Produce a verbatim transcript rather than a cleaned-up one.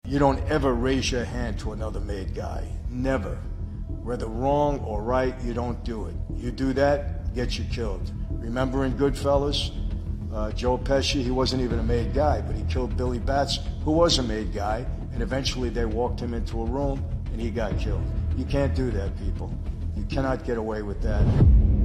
You don't ever raise your hand to another made guy. Never. Whether wrong or right, you don't do it. You do that, get you killed. Remember in Goodfellas, uh, Joe Pesci, he wasn't even a made guy, but he killed Billy Batts, who was a made guy, and eventually they walked him into a room and he got killed. You can't do that, people. You cannot get away with that.